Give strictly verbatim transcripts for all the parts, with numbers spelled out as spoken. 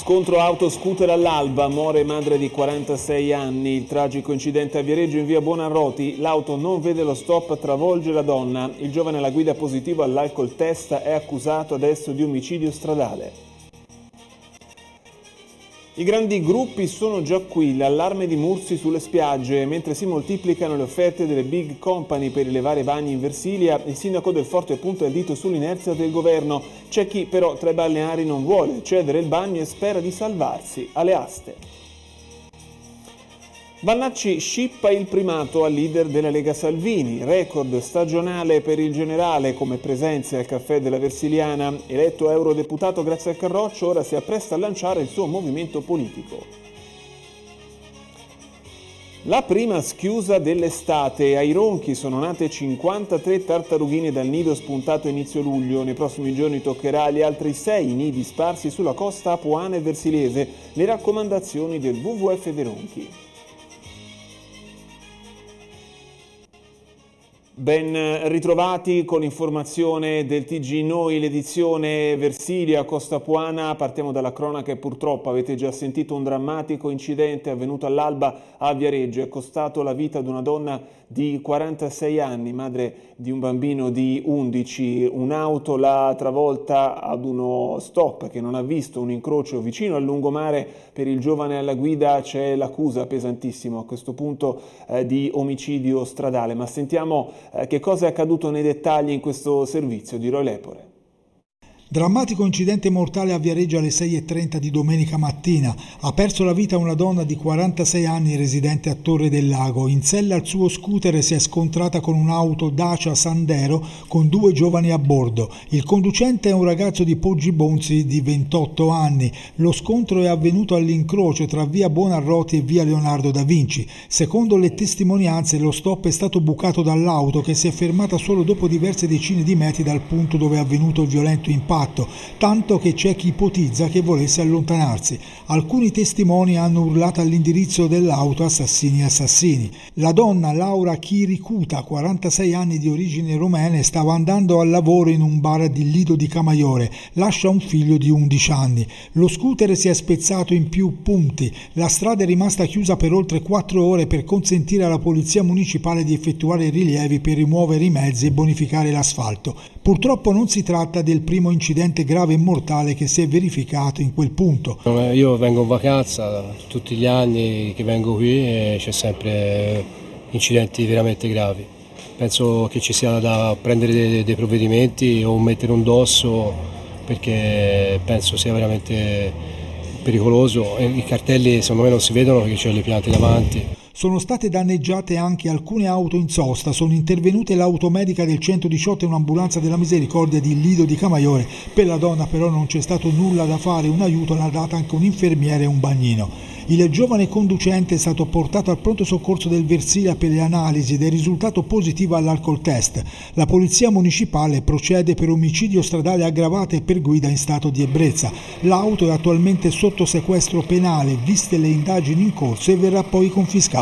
Scontro auto-scooter all'Alba, muore madre di quarantasei anni. Il tragico incidente a Viareggio in via Buonarroti. L'auto non vede lo stop, travolge la donna. Il giovane alla guida positivo all'alcol test è accusato adesso di omicidio stradale. I grandi gruppi sono già qui, l'allarme di Mursi sulle spiagge. Mentre si moltiplicano le offerte delle big company per rilevare bagni in Versilia, il sindaco del Forte punta il dito sull'inerzia del governo. C'è chi però tra i balneari non vuole cedere il bagno e spera di salvarsi alle aste. Vannacci scippa il primato al leader della Lega Salvini, record stagionale per il generale come presenze al caffè della Versiliana. Eletto eurodeputato grazie al Carroccio, ora si appresta a lanciare il suo movimento politico. La prima schiusa dell'estate. Ai Ronchi sono nate cinquantatré tartarughine dal nido spuntato a inizio luglio. Nei prossimi giorni toccherà agli altri sei nidi sparsi sulla costa apuana e versilese. Le raccomandazioni del W W F dei Ronchi. Ben ritrovati con l'informazione del T G Noi, l'edizione Versilia, Costa Apuana. Partiamo dalla cronaca e purtroppo avete già sentito un drammatico incidente avvenuto all'Alba a Viareggio. È costato la vita ad una donna di quarantasei anni, madre di un bambino di undici. Un'auto l'ha travolta ad uno stop che non ha visto un incrocio vicino al lungomare. Per il giovane alla guida c'è l'accusa pesantissima a questo punto eh, di omicidio stradale. Ma sentiamo eh, che cosa è accaduto nei dettagli in questo servizio di Roy Lepore. Drammatico incidente mortale a Viareggio alle sei e trenta di domenica mattina. Ha perso la vita una donna di quarantasei anni residente a Torre del Lago. In sella al suo scooter si è scontrata con un'auto Dacia Sandero con due giovani a bordo. Il conducente è un ragazzo di Poggibonsi di ventotto anni. Lo scontro è avvenuto all'incrocio tra via Buonarroti e via Leonardo da Vinci. Secondo le testimonianze, lo stop è stato bucato dall'auto che si è fermata solo dopo diverse decine di metri dal punto dove è avvenuto il violento impatto. Tanto che c'è chi ipotizza che volesse allontanarsi. Alcuni testimoni hanno urlato all'indirizzo dell'auto assassini assassini. La donna Laura Chiricuta, quarantasei anni di origini romene, stava andando al lavoro in un bar di Lido di Camaiore. Lascia un figlio di undici anni. Lo scooter si è spezzato in più punti. La strada è rimasta chiusa per oltre quattro ore per consentire alla polizia municipale di effettuare rilievi per rimuovere i mezzi e bonificare l'asfalto. Purtroppo non si tratta del primo incidente grave e mortale che si è verificato in quel punto. Io vengo in vacanza tutti gli anni che vengo qui e c'è sempre incidenti veramente gravi. Penso che ci sia da prendere dei, dei provvedimenti o mettere un dosso perché penso sia veramente pericoloso. I cartelli secondo me non si vedono perché c'è le piante davanti. Sono state danneggiate anche alcune auto in sosta, sono intervenute l'automedica del centodiciotto e un'ambulanza della Misericordia di Lido di Camaiore. Per la donna però non c'è stato nulla da fare, un aiuto l'ha dato anche un infermiere e un bagnino. Il giovane conducente è stato portato al pronto soccorso del Versilia per le analisi ed è risultato positivo all'alcol test. La polizia municipale procede per omicidio stradale aggravato e per guida in stato di ebbrezza. L'auto è attualmente sotto sequestro penale, viste le indagini in corso, e verrà poi confiscata.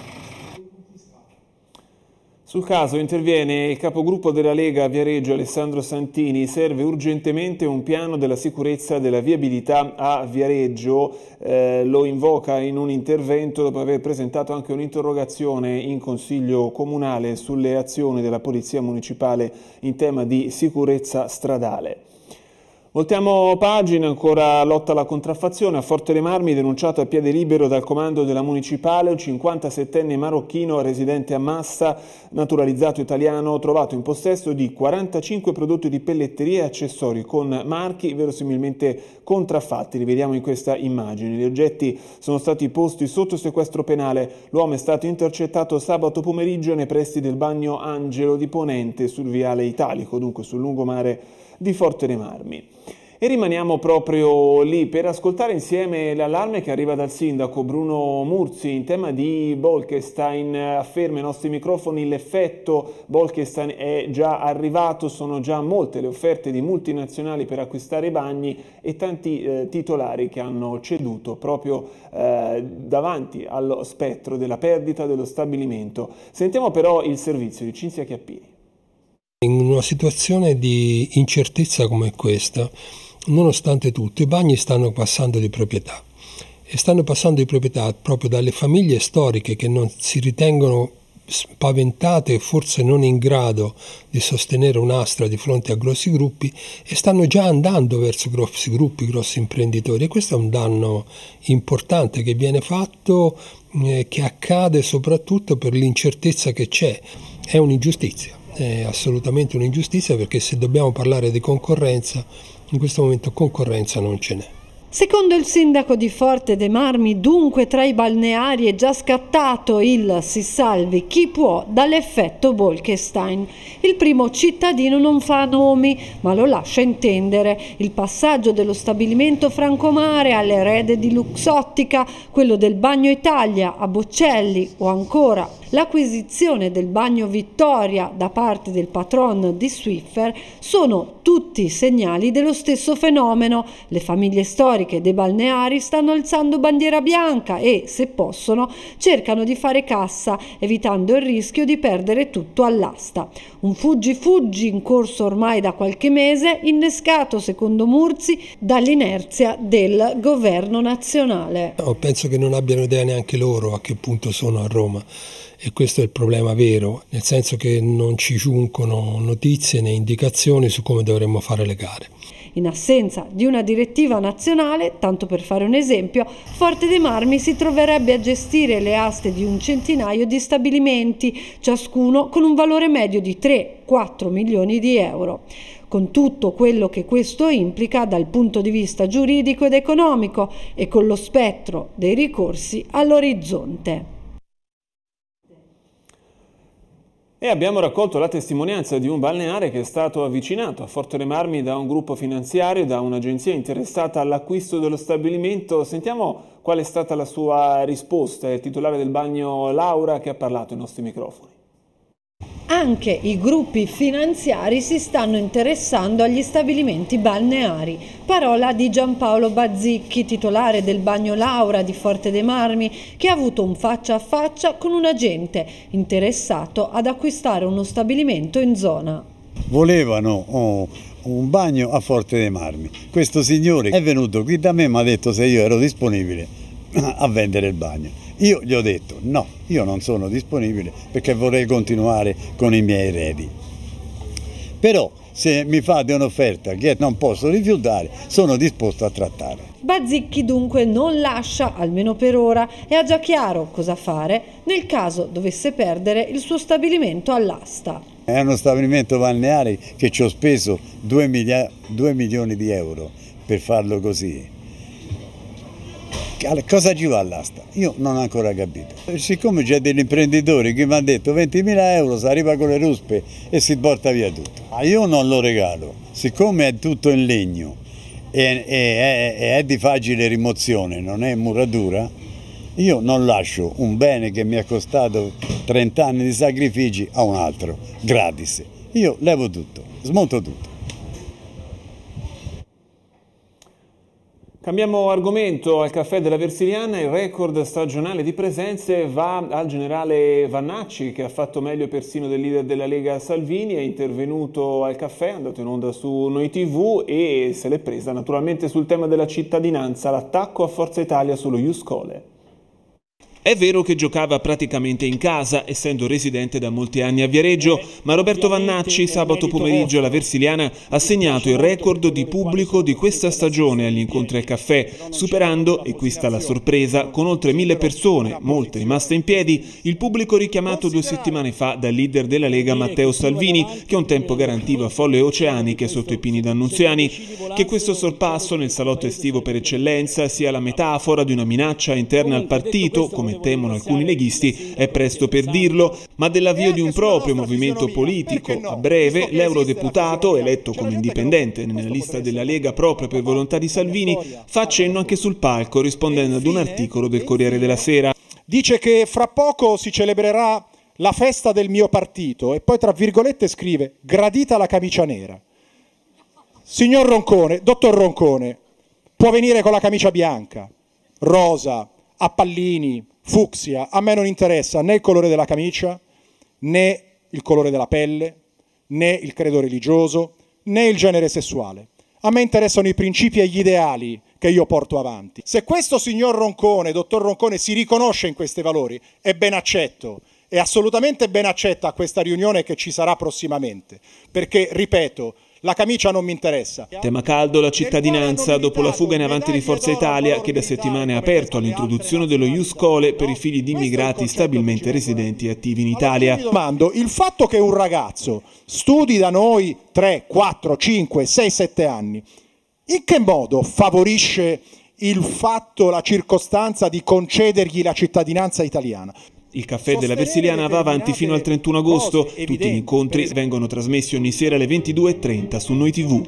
Sul caso interviene il capogruppo della Lega a Viareggio Alessandro Santini. Serve urgentemente un piano della sicurezza della viabilità a Viareggio. Eh, lo invoca in un intervento dopo aver presentato anche un'interrogazione in Consiglio Comunale sulle azioni della Polizia Municipale in tema di sicurezza stradale. Voltiamo pagina, ancora lotta alla contraffazione. A Forte dei Marmi, denunciato a piede libero dal comando della municipale, un cinquantasettenne marocchino residente a Massa, naturalizzato italiano, trovato in possesso di quarantacinque prodotti di pelletteria e accessori con marchi verosimilmente contraffatti. Li vediamo in questa immagine. Gli oggetti sono stati posti sotto sequestro penale. L'uomo è stato intercettato sabato pomeriggio nei pressi del bagno Angelo di Ponente sul viale Italico, dunque sul lungomare di Forte dei Marmi. E rimaniamo proprio lì per ascoltare insieme l'allarme che arriva dal sindaco Bruno Mursi in tema di Bolkestein. Afferma ai nostri microfoni l'effetto Bolkestein è già arrivato, sono già molte le offerte di multinazionali per acquistare i bagni e tanti eh, titolari che hanno ceduto proprio eh, davanti allo spettro della perdita dello stabilimento. Sentiamo però il servizio di Cinzia Chiappini. In una situazione di incertezza come questa, nonostante tutto i bagni stanno passando di proprietà e stanno passando di proprietà proprio dalle famiglie storiche che non si ritengono spaventate e forse non in grado di sostenere un'astra di fronte a grossi gruppi, e stanno già andando verso grossi gruppi, grossi imprenditori, e questo è un danno importante che viene fatto, eh, che accade soprattutto per l'incertezza che c'è. È un'ingiustizia, è assolutamente un'ingiustizia, perché se dobbiamo parlare di concorrenza, in questo momento concorrenza non ce n'è. Secondo il sindaco di Forte dei Marmi, dunque, tra i balneari è già scattato il si salvi chi può dall'effetto Bolkestein. Il primo cittadino non fa nomi, ma lo lascia intendere. Il passaggio dello stabilimento Francomare all'erede di Luxottica, quello del Bagno Italia a Boccelli, o ancora l'acquisizione del Bagno Vittoria da parte del patron di Swiffer, sono tutti segnali dello stesso fenomeno. Le famiglie storiche dei balneari stanno alzando bandiera bianca e, se possono, cercano di fare cassa, evitando il rischio di perdere tutto all'asta. Un fuggi-fuggi in corso ormai da qualche mese, innescato, secondo Murzi, dall'inerzia del governo nazionale. No, penso che non abbiano idea neanche loro a che punto sono a Roma. E questo è il problema vero, nel senso che non ci giungono notizie né indicazioni su come dovremmo fare le gare. In assenza di una direttiva nazionale, tanto per fare un esempio, Forte dei Marmi si troverebbe a gestire le aste di un centinaio di stabilimenti, ciascuno con un valore medio di tre quattro milioni di euro. Con tutto quello che questo implica dal punto di vista giuridico ed economico, e con lo spettro dei ricorsi all'orizzonte. E abbiamo raccolto la testimonianza di un balneare che è stato avvicinato a Forte dei Marmi da un gruppo finanziario, da un'agenzia interessata all'acquisto dello stabilimento. Sentiamo qual è stata la sua risposta. È il titolare del bagno Laura che ha parlato ai nostri microfoni. Anche i gruppi finanziari si stanno interessando agli stabilimenti balneari. Parola di Giampaolo Bazzicchi, titolare del bagno Laura di Forte dei Marmi, che ha avuto un faccia a faccia con un agente interessato ad acquistare uno stabilimento in zona. Volevano oh, un bagno a Forte dei Marmi. Questo signore è venuto qui da me e mi ha detto se io ero disponibile a vendere il bagno. Io gli ho detto no, io non sono disponibile perché vorrei continuare con i miei eredi. Però se mi fate un'offerta che non posso rifiutare, sono disposto a trattare. Bazzicchi dunque non lascia, almeno per ora, e ha già chiaro cosa fare nel caso dovesse perdere il suo stabilimento all'asta. È uno stabilimento balneare che ci ho speso due milioni di euro per farlo così. Cosa ci va all'asta? Io non ho ancora capito. Siccome c'è degli imprenditori che mi hanno detto ventimila euro, si arriva con le ruspe e si porta via tutto. Ma io non lo regalo, siccome è tutto in legno e, e, e, e è di facile rimozione, non è muratura, io non lascio un bene che mi ha costato trenta anni di sacrifici a un altro, gratis. Io levo tutto, smonto tutto. Cambiamo argomento. Al caffè della Versiliana il record stagionale di presenze va al generale Vannacci, che ha fatto meglio persino del leader della Lega Salvini. È intervenuto al caffè, è andato in onda su Noi tivù e se l'è presa naturalmente sul tema della cittadinanza, l'attacco a Forza Italia sullo Ius Scholae. È vero che giocava praticamente in casa, essendo residente da molti anni a Viareggio, ma Roberto Vannacci sabato pomeriggio alla Versiliana ha segnato il record di pubblico di questa stagione agli incontri al caffè, superando, e qui sta la sorpresa, con oltre mille persone, molte rimaste in piedi, il pubblico richiamato due settimane fa dal leader della Lega Matteo Salvini, che un tempo garantiva folle oceaniche sotto i pini d'Annunziani. Che questo sorpasso nel salotto estivo per eccellenza sia la metafora di una minaccia interna al partito, come temono alcuni leghisti, è presto per dirlo, ma dell'avvio di un proprio movimento politico. A breve l'eurodeputato, eletto come indipendente nella lista della Lega proprio per volontà di Salvini, fa accenno anche sul palco rispondendo ad un articolo del Corriere della Sera. Dice che fra poco si celebrerà la festa del mio partito e poi tra virgolette scrive gradita la camicia nera. Signor Roncone, dottor Roncone, può venire con la camicia bianca, rosa, a pallini, fucsia, a me non interessa né il colore della camicia, né il colore della pelle, né il credo religioso, né il genere sessuale. A me interessano i principi e gli ideali che io porto avanti. Se questo signor Roncone, dottor Roncone, si riconosce in questi valori, è ben accetto, è assolutamente ben accetto a questa riunione che ci sarà prossimamente, perché, ripeto, la camicia non mi interessa. Tema caldo la cittadinanza dopo la fuga in avanti di Forza Italia, che da settimane ha aperto all'introduzione dello Ius Scholae per i figli di immigrati stabilmente residenti e attivi in Italia. Mi domando, il fatto che un ragazzo studi da noi tre, quattro, cinque, sei, sette anni, in che modo favorisce il fatto, la circostanza di concedergli la cittadinanza italiana? Il caffè della Versiliana va avanti fino al trentuno agosto. Tutti gli incontri vengono trasmessi ogni sera alle ventidue e trenta su Noi tivù.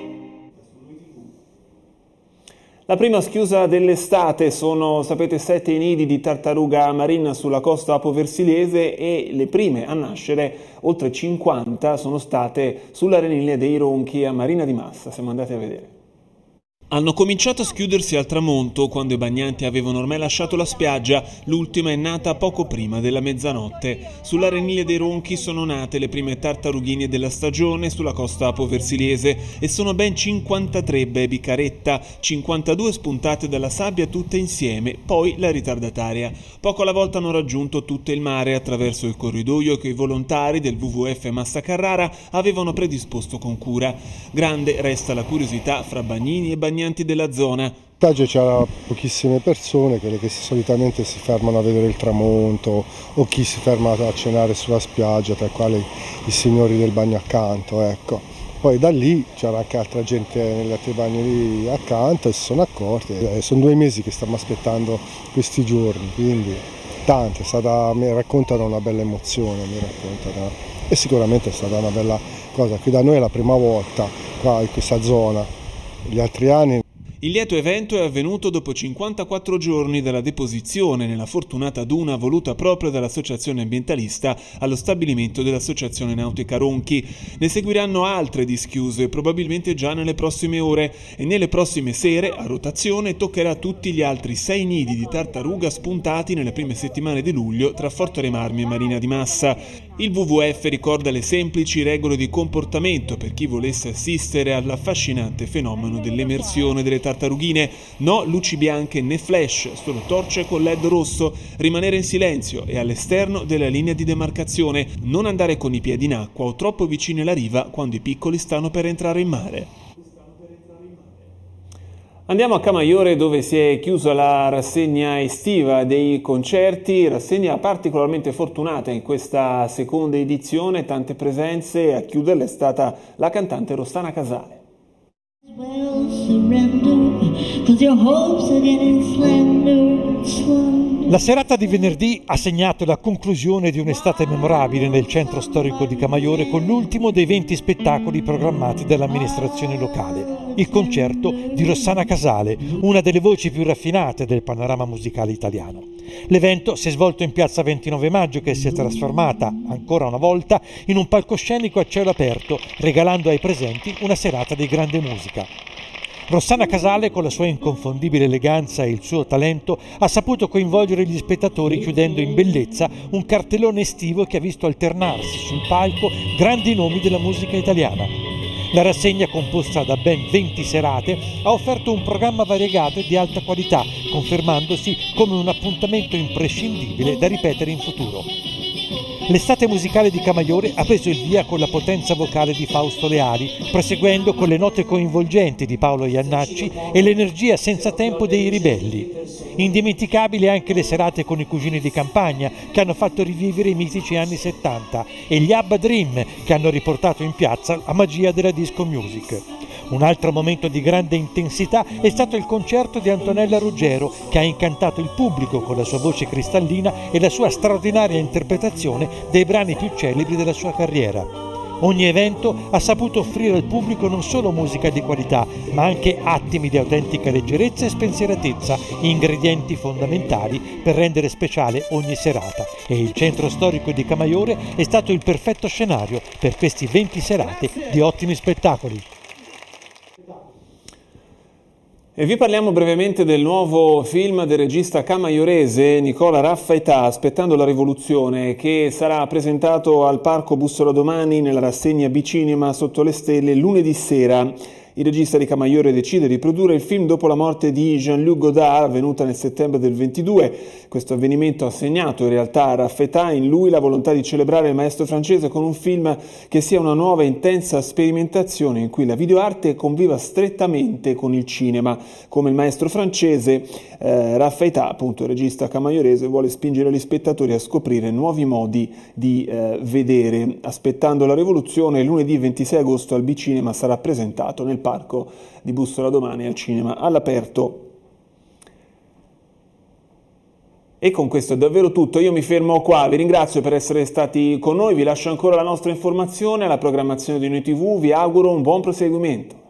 La prima schiusa dell'estate sono, sapete, sette i nidi di tartaruga marina sulla costa apuversiliese e le prime a nascere, oltre cinquanta, sono state sull'arenile dei Ronchi a Marina di Massa. Siamo andati a vedere. Hanno cominciato a schiudersi al tramonto quando i bagnanti avevano ormai lasciato la spiaggia, l'ultima è nata poco prima della mezzanotte. Sull'arenile dei Ronchi sono nate le prime tartarughine della stagione sulla costa apuversiliese e sono ben cinquantatré baby caretta, cinquantadue spuntate dalla sabbia tutte insieme, poi la ritardataria. Poco alla volta hanno raggiunto tutto il mare attraverso il corridoio che i volontari del W W F Massa Carrara avevano predisposto con cura. Grande resta la curiosità fra bagnini e bagnanti della zona. In spiaggia c'erano pochissime persone, quelle che solitamente si fermano a vedere il tramonto o chi si ferma a cenare sulla spiaggia, tra i quali i signori del bagno accanto, ecco. Poi da lì c'era anche altra gente negli altri bagni lì accanto e si sono accorti. Eh, sono due mesi che stiamo aspettando questi giorni, quindi tante, è stata, mi raccontano una bella emozione, mi raccontano, e sicuramente è stata una bella cosa. Qui da noi è la prima volta, qua in questa zona. Gli altri anni. Il lieto evento è avvenuto dopo cinquantaquattro giorni dalla deposizione nella fortunata duna voluta proprio dall'associazione ambientalista allo stabilimento dell'associazione nautica Ronchi. Ne seguiranno altre dischiuse, probabilmente già nelle prossime ore, e nelle prossime sere, a rotazione, toccherà tutti gli altri sei nidi di tartaruga spuntati nelle prime settimane di luglio tra Forte dei Marmi e Marina di Massa. Il W W F ricorda le semplici regole di comportamento per chi volesse assistere all'affascinante fenomeno dell'emersione delle tartarughine. No luci bianche né flash, solo torce con led rosso, rimanere in silenzio e all'esterno della linea di demarcazione, non andare con i piedi in acqua o troppo vicini alla riva quando i piccoli stanno per entrare in mare. Andiamo a Camaiore, dove si è chiusa la rassegna estiva dei concerti, rassegna particolarmente fortunata in questa seconda edizione, tante presenze, a chiuderla è stata la cantante Rossana Casale. La serata di venerdì ha segnato la conclusione di un'estate memorabile nel centro storico di Camaiore con l'ultimo dei venti spettacoli programmati dall'amministrazione locale, il concerto di Rossana Casale, una delle voci più raffinate del panorama musicale italiano. L'evento si è svolto in piazza ventinove maggio, che si è trasformata ancora una volta in un palcoscenico a cielo aperto, regalando ai presenti una serata di grande musica. Rossana Casale, con la sua inconfondibile eleganza e il suo talento, ha saputo coinvolgere gli spettatori chiudendo in bellezza un cartellone estivo che ha visto alternarsi sul palco grandi nomi della musica italiana. La rassegna, composta da ben venti serate, ha offerto un programma variegato e di alta qualità, confermandosi come un appuntamento imprescindibile da ripetere in futuro. L'estate musicale di Camaiore ha preso il via con la potenza vocale di Fausto Leali, proseguendo con le note coinvolgenti di Paolo Iannacci e l'energia senza tempo dei Ribelli. Indimenticabili anche le serate con i Cugini di Campagna, che hanno fatto rivivere i mitici anni settanta, e gli Abba Dream, che hanno riportato in piazza la magia della disco music. Un altro momento di grande intensità è stato il concerto di Antonella Ruggero, che ha incantato il pubblico con la sua voce cristallina e la sua straordinaria interpretazione dei brani più celebri della sua carriera. Ogni evento ha saputo offrire al pubblico non solo musica di qualità, ma anche attimi di autentica leggerezza e spensieratezza, ingredienti fondamentali per rendere speciale ogni serata. E il centro storico di Camaiore è stato il perfetto scenario per questi venti serate di ottimi spettacoli. E vi parliamo brevemente del nuovo film del regista camaiorese Nicola Raffaetà, Aspettando la rivoluzione, che sarà presentato al Parco Bussola Domani nella rassegna B-Cinema Sotto le Stelle lunedì sera. Il regista di Camaiore decide di produrre il film dopo la morte di Jean-Luc Godard, avvenuta nel settembre del ventidue. Questo avvenimento ha segnato in realtà a Raffetà in lui la volontà di celebrare il maestro francese con un film che sia una nuova e intensa sperimentazione in cui la videoarte conviva strettamente con il cinema. Come il maestro francese, eh, Raffetà, appunto il regista camaiorese, vuole spingere gli spettatori a scoprire nuovi modi di eh, vedere. Aspettando la rivoluzione, lunedì ventisei agosto al Bicinema sarà presentato nel Parco di Bussola Domani al cinema all'aperto. E con questo è davvero tutto, io mi fermo qua, vi ringrazio per essere stati con noi, vi lascio ancora la nostra informazione, la programmazione di Noi tivù, vi auguro un buon proseguimento.